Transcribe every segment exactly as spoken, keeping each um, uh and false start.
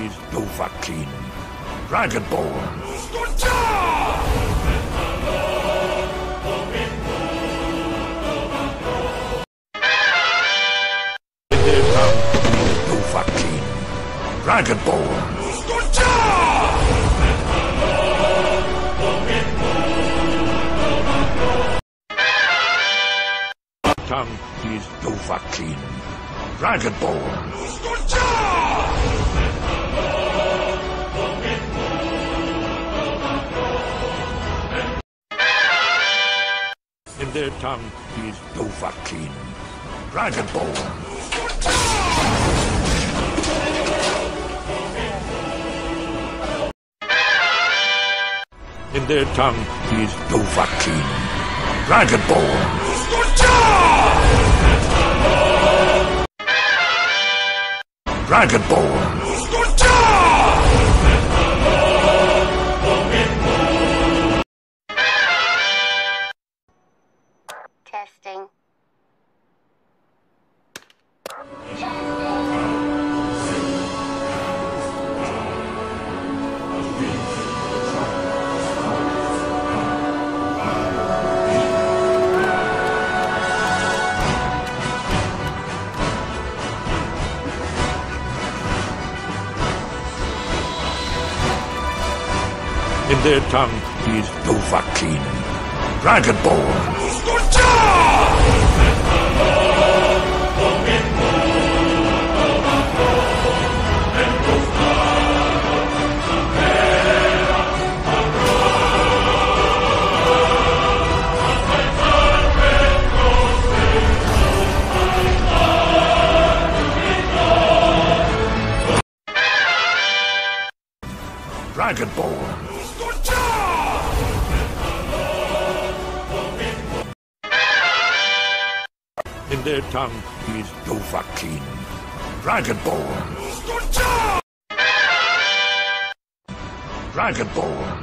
is Dovahkiin. Dragonborn. In their tongue is Dovahkiin. Dragonborn. Tongue is Dovahkiin. Dragonborn. In their tongue is Dovahkiin. Dragonborn. In their tongue is Dovahkiin. Dragonborn. Dragonborn. Testing. In their tongue is Dovahkiin. Dragonborn. Dragonborn. In their tongue is Dovahkiin. Dragonborn. Dragonborn.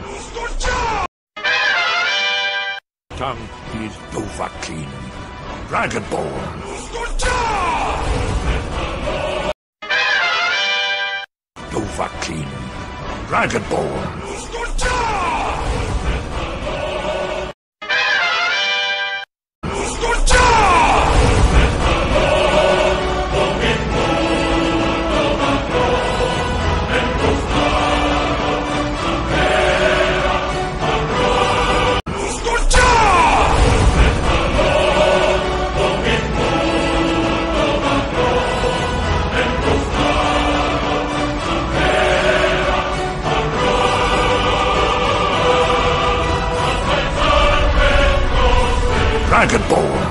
Tongue is Dovahkiin. Dragonborn. Dovahkiin. Dragonborn. Dragonborn.